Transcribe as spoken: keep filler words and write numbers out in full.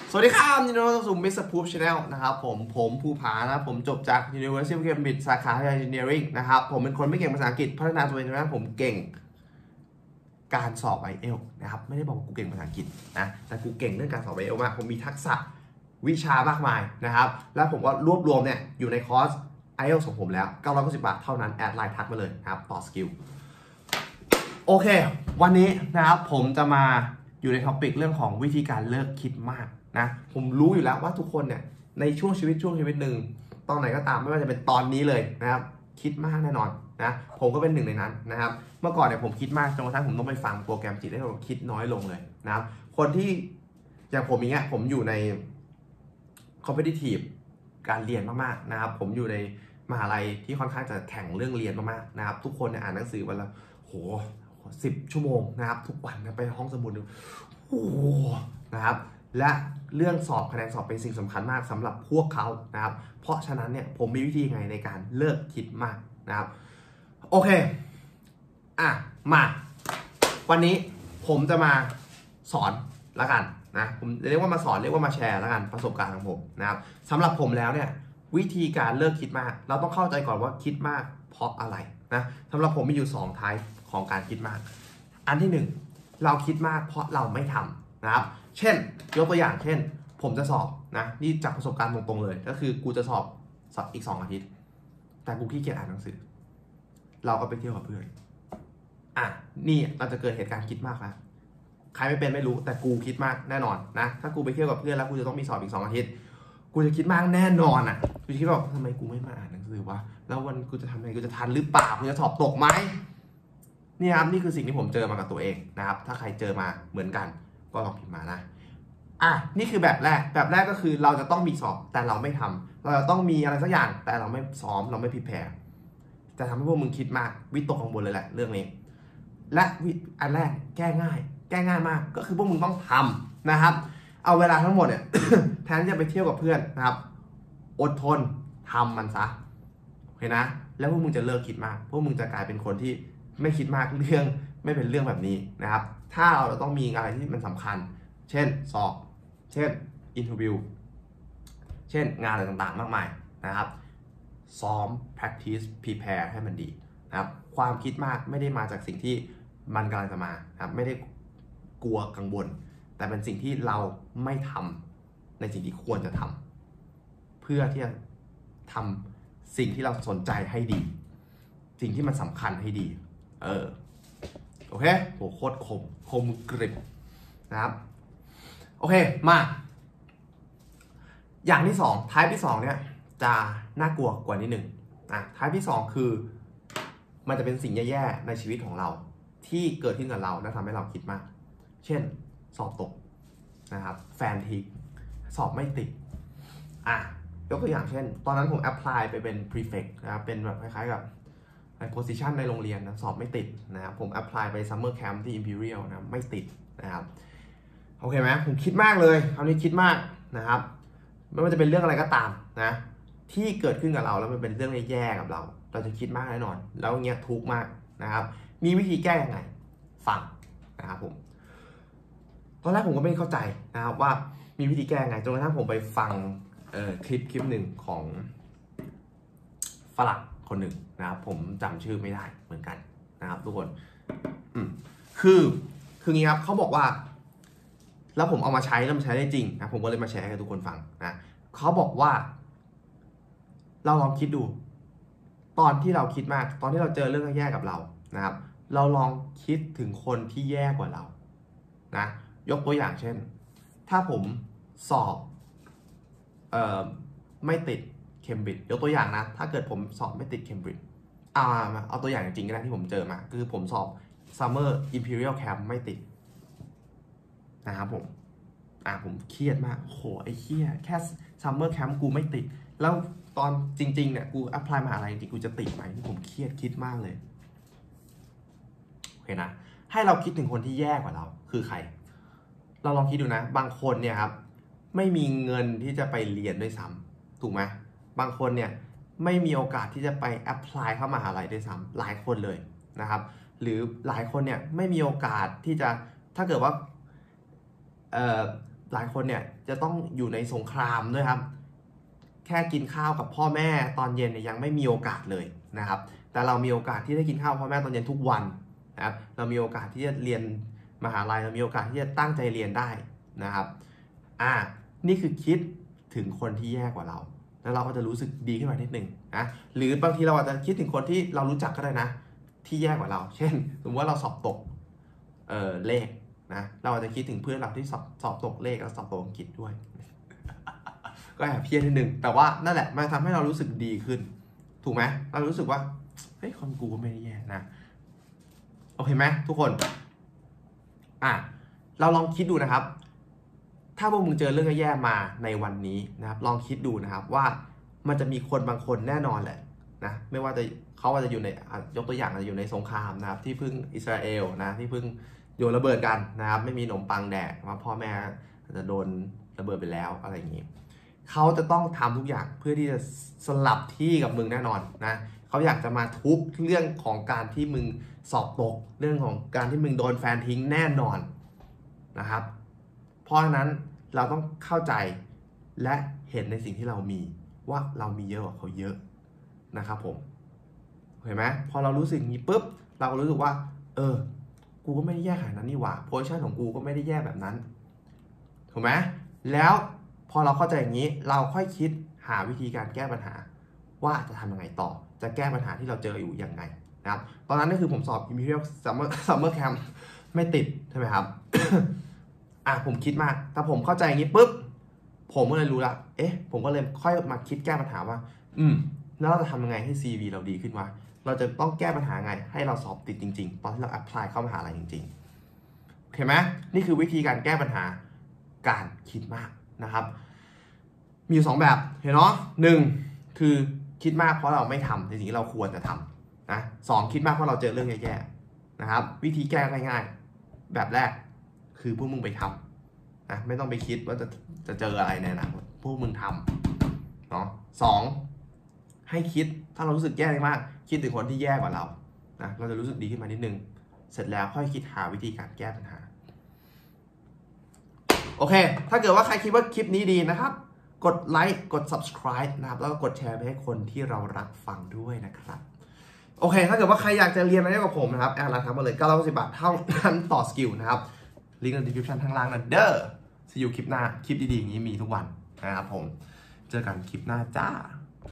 สวัสดีครับยินดีต้อนรับสู่ มิสเตอร์ Proof Channel นะครับผมผมภูผานะผมจบจาก University of Cambridge สาขา Engineering นะครับผมเป็นคนไม่เก่งภาษาอังกฤษพัฒนาตัวเองจนกระทั่งผมเก่งการสอบ ไอ เอล ส์ นะครับไม่ได้บอกว่ากูเก่งภาษาอังกฤษนะแต่กูเก่งเรื่องการสอบ ไอ เอล ส์ มากผมมีทักษะวิชามากมายนะครับแล้วผมก็รวบรวมเนี่ยอยู่ในคอร์ส ไอ เอล ส์ ของผมแล้วเก้าร้อยเก้าสิบบาทเท่านั้นแอดไลน์ทักมาเลยนะครับต่อสกิลโอเควันนี้นะครับผมจะมาอยู่ในท็อปิกเรื่องของวิธีการเลิกคิดมากนะผมรู้อยู่แล้วว่าทุกคนเนี่ยในช่วงชีวิตช่วงชีวิตหนึ่งตอนไหนก็ตามไม่ว่าจะเป็นตอนนี้เลยนะครับคิดมากแน่นอนนะผมก็เป็นหนึ่งในนั้นนะครับเมื่อก่อนเนี่ยผมคิดมากจนกระทั่งผมต้องไปฟังโปรแกรมจิตให้ผมคิดน้อยลงเลยนะครับคนที่อย่างผมอย่างเงี้ยผมอยู่ใน competitive การเรียนมากๆนะครับผมอยู่ในมหาลัยที่ค่อนข้างจะแข่งเรื่องเรียนมากๆนะครับทุกคนเนี่ยอ่านหนังสือวันละโหสิบชั่วโมงนะครับทุกวันไปห้องสมุดโอ้นะครับและเรื่องสอบคะแนนสอบเป็นสิ่งสำคัญมากสำหรับพวกเขานะครับเพราะฉะนั้นเนี่ยผมมีวิธีไงในการเลิกคิดมากนะครับโอเคอ่ะมาวันนี้ผมจะมาสอนละกันนะผมเรียกว่ามาสอนเรียกว่ามาแชร์ละกันประสบการณ์ของผมนะครับสำหรับผมแล้วเนี่ยวิธีการเลิกคิดมากเราต้องเข้าใจก่อนว่าคิดมากเพราะอะไรนะสำหรับผมมีอยู่สองไทป์ของการคิดมากอันที่หนึ่งเราคิดมากเพราะเราไม่ทำนะครับเช่นยกตัวอย่างเช่นผมจะสอบนะนี่จากประสบการณ์ตรงๆเลยก็คือกูจะสอบอีกสองอาทิตย์แต่กูขี้เกียจอ่านหนังสือเราก็ไปเที่ยวกับเพื่อนอ่ะนี่เราจะเกิดเหตุการณ์คิดมากนะใครไม่เป็นไม่รู้แต่กูคิดมากแน่นอนนะถ้ากูไปเที่ยวกับเพื่อนแล้วกูจะต้องมีสอบอีกสองอาทิตย์กูจะคิดมากแน่นอนอ่ะกูคิดว่าทำไมกูไม่มาอ่านหนังสือวะแล้ววันกูจะทำไงกูจะทันหรือเปล่ากูจะสอบตกไหมนี่ครับนี่คือสิ่งที่ผมเจอมากับตัวเองนะครับถ้าใครเจอมาเหมือนกันก็ลองพิมพ์มานะอ่ะนี่คือแบบแรกแบบแรกก็คือเราจะต้องมีสอบแต่เราไม่ทำเราจะต้องมีอะไรสักอย่างแต่เราไม่ซ้อมเราไม่พรีแพร์จะทำให้พวกมึงคิดมากวิตกกังวลเลยแหละเรื่องนี้และอันแรกแก้ง่ายแก้ง่ายมากก็คือพวกมึงต้องทำนะครับเอาเวลาทั้งหมดเนี่ย แทนที่จะไปเที่ยวกับเพื่อนนะครับอดทนทำมันซะโอเคนะแล้วพวกมึงจะเลิกคิดมากพวกมึงจะกลายเป็นคนที่ไม่คิดมากเรื่องไม่เป็นเรื่องแบบนี้นะครับถ้าเราต้องมีอะไรที่มันสำคัญเช่นสอบเช่นอินเทอร์วิวเช่นงานอะไรต่างๆมากมายนะครับซ้อม practice prepare ให้มันดีนะครับความคิดมากไม่ได้มาจากสิ่งที่มันกำลังจะมานะครับไม่ได้กลัวกังวลแต่เป็นสิ่งที่เราไม่ทำในสิ่งที่ควรจะทำเพื่อที่จะทำสิ่งที่เราสนใจให้ดีสิ่งที่มันสำคัญให้ดีเออโอเคโหโคตรคมคมกริบนะครับโอเคมาอย่างที่สองท้ายที่สองเนี่ยจะน่ากลัวกว่านิดหนึ่งนะท้ายที่สองคือมันจะเป็นสิ่งแย่ๆในชีวิตของเราที่เกิดขึ้นกับเราและทำให้เราคิดมากเช่นสอบตกนะครับแฟนทิ้งสอบไม่ติดอ่ะยกตัวอย่างเช่นตอนนั้นผมแอพพลายไปเป็น prefect นะครับเป็นแบบคล้ายๆกับใน position ในโรงเรียนนะสอบไม่ติดนะครับผมแอพพลายไป summer camp ที่ Imperial นะไม่ติดนะครับโอเคไหมผมคิดมากเลยคราวนี้คิดมากนะครับไม่ว่าจะเป็นเรื่องอะไรก็ตามนะที่เกิดขึ้นกับเราแล้วมันเป็นเรื่องแย่ๆกับเราเราจะคิดมากแน่นอนแล้วเงี้ยทุกข์มากนะครับมีวิธีแก้ยังไงฟังนะครับผมตอนแรกผมก็ไม่เข้าใจนะครับว่ามีวิธีแก้ยังไงจนกระทั่งผมไปฟังเอ่อคลิปคลิปหนึ่งของฝรั่งคนหนึ่งนะครับผมจำชื่อไม่ได้เหมือนกันนะครับทุกคนอืมคือคืองี้ครับเขาบอกว่าแล้วผมเอามาใช้แล้วมันใช้ได้จริงนะผมก็เลยมาแชร์ให้ทุกคนฟังนะเขาบอกว่าเราลองคิดดูตอนที่เราคิดมากตอนที่เราเจอเรื่องแย่กับเรานะครับเราลองคิดถึงคนที่แย่กว่าเรานะยกตัวอย่างเช่นถ้าผมสอบเอ่อไม่ติดเคมบริดจ์ยกตัวอย่างนะถ้าเกิดผมสอบไม่ติดเคมบริดจ์เอามาเอาตัวอย่างจริงก็ได้ที่ผมเจอมาคือผมสอบ Summer Imperial Camp ไม่ติดนะครับผมอ่าผมเครียดมากโหไอ้เครียดแค่ Summer Camp กูไม่ติดแล้วตอนจริงๆเนี่ยกูอัพพลายมาอะไรจริงๆกูจะติดไหมผมเครียดคิดมากเลยโอเคนะให้เราคิดถึงคนที่แย่กว่าเราคือใครเราลองคิดดูนะบางคนเนี่ยครับไม่มีเงินที่จะไปเรียนด้วยซ้ำถูกไหมบางคนเนี่ยไม่มีโอกาสที่จะไปแอพพลายเข้ามหาลัยด้วยซ้ำหลายคนเลยนะครับหรือหลายคนเนี่ยไม่มีโอกาสที่จะถ้าเกิดว่าเอ่อหลายคนเนี่ยจะต้องอยู่ในสงครามด้วยครับแค่กินข้าวกับพ่อแม่ตอนเย็นเนี่ยยังไม่มีโอกาสเลยนะครับแต่เรามีโอกาสที่ได้กินข้าวพ่อแม่ตอนเย็นทุกวันนะครับเรามีโอกาสที่จะเรียนมหาลัยเรามีโอกาสที่จะตั้งใจเรียนได้นะครับอ่านี่คือคิดถึงคนที่แย่กว่าเราแล้วเราก็จะรู้สึกดีขึ้นมานิดนึงนะหรือบางทีเราอาจจะคิดถึงคนที่เรารู้จักก็ได้นะที่แย่กว่าเราเช่นสมมติว่าเราสอบตกเอ่อเลขนะเราอาจจะคิดถึงเพื่อนเราที่สอบสอบตกเลขแล้วสอบตกอังกฤษด้วย ก็แอบเพี้ยนนิดนึงแต่ว่านั่นแหละมันทำให้เรารู้สึกดีขึ้นถูกไหมเรารู้สึกว่าเฮ้ยคนกูก็ไม่ได้แย่นะโอเคไหมทุกคนอ่ะเราลองคิดดูนะครับถ้าพวกมึงเจอเรื่องแย่ๆมาในวันนี้นะครับลองคิดดูนะครับว่ามันจะมีคนบางคนแน่นอนแหละนะไม่ว่าจะเขาอาจจะอยู่ในยกตัวอย่างอาจจะอยู่ในสงครามนะครับที่พึ่งอิสราเอลนะที่พึ่งโยนระเบิดกันนะครับไม่มีขนมปังแดกว่าพ่อแม่อาจจะโดนระเบิดไปแล้วอะไรอย่างนี้เขาจะต้องทำทุกอย่างเพื่อที่จะสลับที่กับมึงแน่นอนนะเขาอยากจะมาทุกเรื่องของการที่มึงสอบตกเรื่องของการที่มึงโดนแฟนทิ้งแน่นอนนะครับเพราะฉะนั้นเราต้องเข้าใจและเห็นในสิ่งที่เรามีว่าเรามีเยอะกว่าเขาเยอะนะครับผมเห็นไหมพอเรารู้สึกนี้ปุ๊บเราก็รู้สึกว่าเออกูก็ไม่ได้แย่ขนาดนั้นนี่หว่าโพสิชันของกูก็ไม่ได้แย่แบบนั้นถูกไหมแล้วพอเราเข้าใจอย่างนี้เราค่อยคิดหาวิธีการแก้ปัญหาว่าจะทำยังไงต่อจะแก้ปัญหาที่เราเจออยู่ยังไงนะครับตอนนั้นก็คือผมสอบ Imperial Summer Summer Camp ไม่ติดใช่ไหมครับ อ่ะผมคิดมากถ้าผมเข้าใจอย่างนี้ปุ๊บผมก็เลยรู้ละเอ๊ะผมก็เลยค่อยมาคิดแก้ปัญหาว่าอืมแล้วเราจะทำยังไงให้ ซี วี เราดีขึ้นวะเราจะต้องแก้ปัญหาไงให้เราสอบติดจริงๆตอนที่เรา apply เข้ามหาลัยจริงๆโอเคไหมนี่คือวิธีการแก้ปัญหาการคิดมากนะครับมีอยู่สองแบบเห็นเนาะหนึ่งคือคิดมากเพราะเราไม่ทำในสิ่งที่เราควรจะทำนะสองคิดมากเพราะเราเจอเรื่องแย่ๆนะครับวิธีแก้ง่ายๆแบบแรกคือพวกมึงไปทำนะไม่ต้องไปคิดว่าจะจะเจออะไรในอนาคตพวกมึงทำเนาะสองให้คิดถ้าเรารู้สึกแย่มากคิดถึงคนที่แย่กว่าเรานะเราจะรู้สึกดีขึ้นมานิดนึงเสร็จแล้วค่อยคิดหาวิธีการแก้ปัญหาโอเคถ้าเกิดว่าใครคิดว่าคลิปนี้ดีนะครับกดไลค์กด subscribe นะครับแล้วก็กดแชร์ไปให้คนที่เรารักฟังด้วยนะครับโอเคถ้าเกิดว่าใครอยากจะเรียนอะไรกับผมนะครับแอดราคามาเลยเก้าร้อยเก้าสิบบาทเท่านั้นต่อสกิลนะครับลิงก์ใน description ข้างล่างนั่นเด้อ see you คลิปหน้าคลิปดีๆอย่างนี้มีทุกวันนะครับผมเจอกันคลิปหน้าจ้า